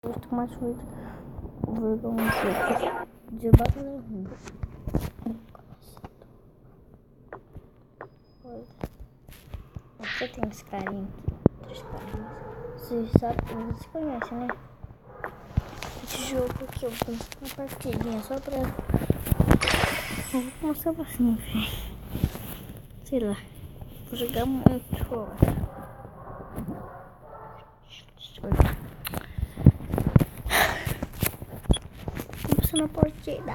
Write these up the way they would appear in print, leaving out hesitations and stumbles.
gosto mais de ver um jogo de barulho. Você tem esse carinha aqui, três carinhas. Vocês conhecem, né? Esse jogo aqui eu vou uma partidinha só pra... Eu vou mostrar pra cima, velho. Sei lá. Vou jogar muito. Vou passar na partida.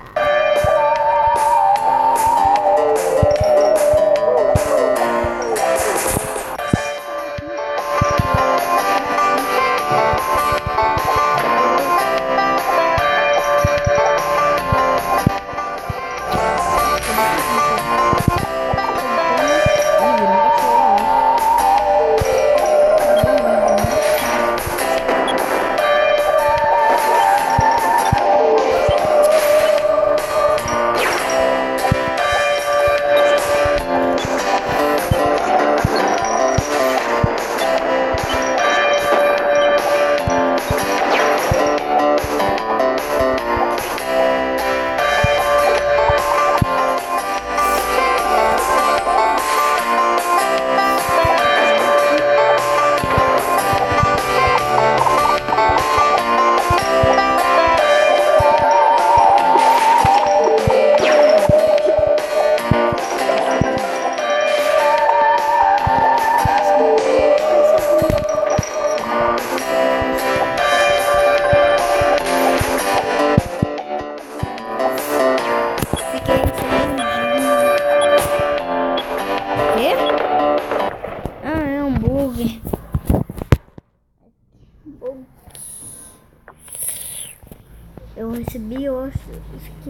Eu recebi, eu acho que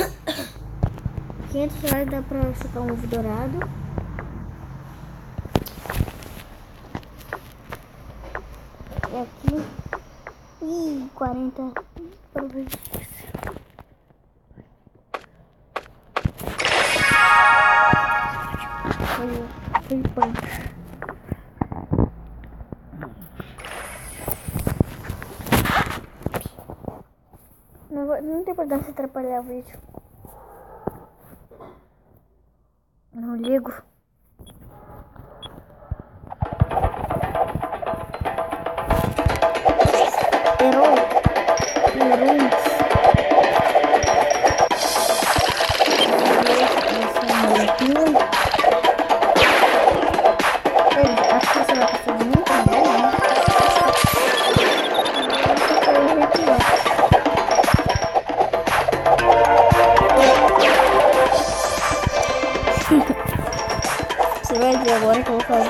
R$500 dá pra chocar um ovo dourado. E aqui, 40 para ver. Foi bom. Não tem importância atrapalhar o vídeo. Não ligo. Errou. Acho que você vai passar de muito bem, né? Você vai ver agora que eu vou fazer.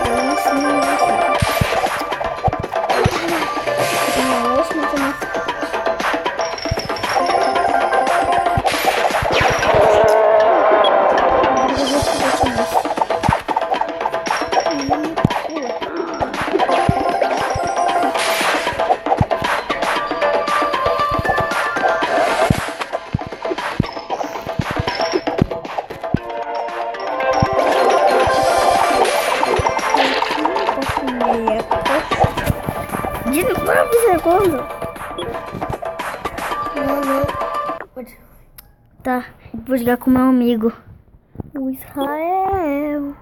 De novo, segundo. Tá, vou jogar com meu amigo, o Israel.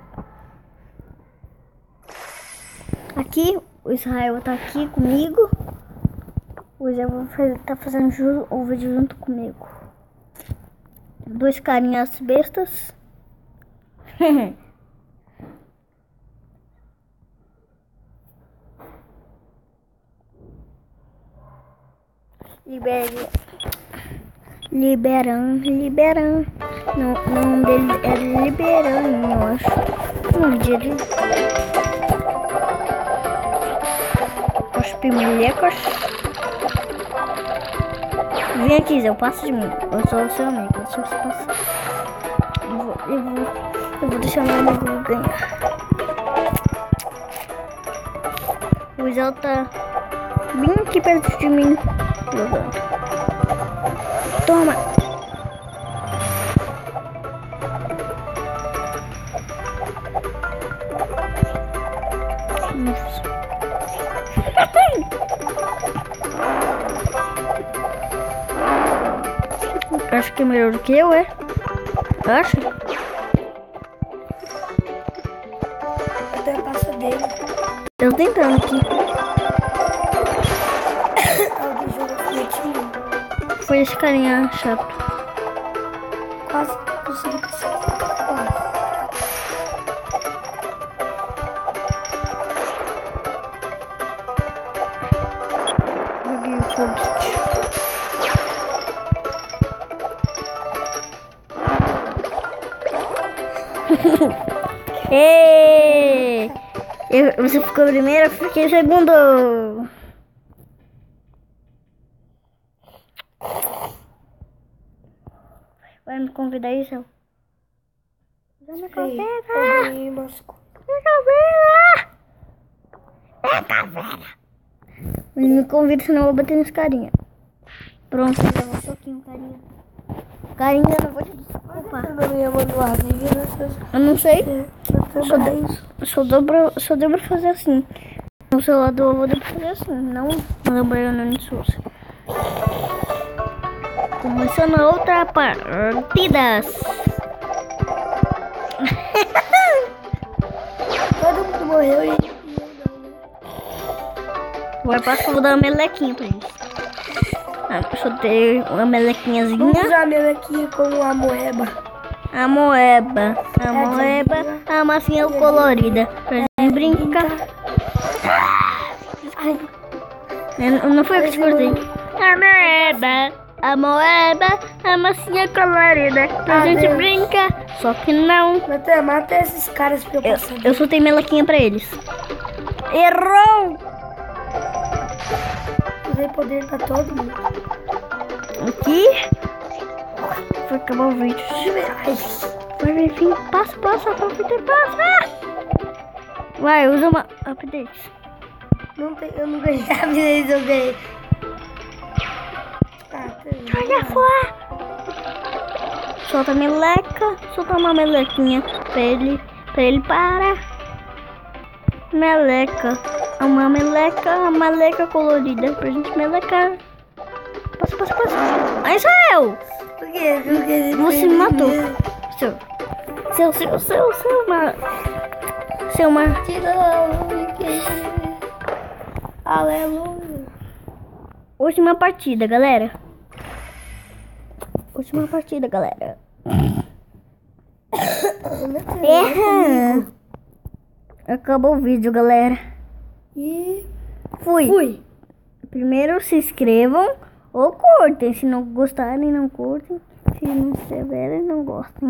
Aqui, o Israel tá aqui comigo. O Israel tá fazendo o vídeo junto comigo. Dois carinhas bestas. Liberan. Não, o nome dele é Liberan, eu acho. O nome dele. Os pimulecos. Vem aqui, Zé, eu passo de mim. Eu sou o seu amigo. Deixa eu passar. Eu vou deixar meu amigo ganhar. O Zé tá bem aqui perto de mim. Jogando. Toma! acha que é melhor do que eu, é? Acha? Até a passa dele. Eu tô tentando aqui. Alguém jogou foguetinho. Foi esse carinha chato. Quase consegui passar. Quase. Joguei o foguete. Êêêê! Você ficou primeiro, eu fiquei segundo. Vai me convidar aí, Céu? Vai me convidar! Alguém mascou. Me convida! Me convida, senão eu vou bater nos carinha. Pronto, já vou um soquinho, carinha. Carinha, eu não vou te desculpar. Eu não sei. Só deu pra fazer assim. No celular do avô deu pra fazer assim. Não no Baiano de Souza. Começando a outra partida. Todo mundo morreu e... Agora passo que eu vou dar uma melequinha pra eles. Deixa eu ter uma melequinhazinha. Vamos usar a melequinha como a moeba. A moeba, a massinha colorida. Pra gente brincar. Não foi eu que te cortei. A moeba, a massinha colorida. Pra gente brincar. Só que não. Mata esses caras pra eu passar. Eu soltei melequinha pra eles. Errou! Usei poder pra todo mundo. Aqui. Vai acabar o vídeo. Vai vir, passa, aproveita e passa. Vai, usa uma update. Não tem, eu não ganhei a vida, eu ganhei. Olha fora. Solta a meleca, solta uma melequinha pra ele parar. Meleca, uma meleca colorida pra gente melecar. Passa. Aí sou eu. Por quê? Você me matou. Seu Aleluia. Última partida, galera. Acabou o vídeo, galera. E Fui. Primeiro se inscrevam ou curtem. Se não gostarem, não curtem. Se não inscreverem, não gostem.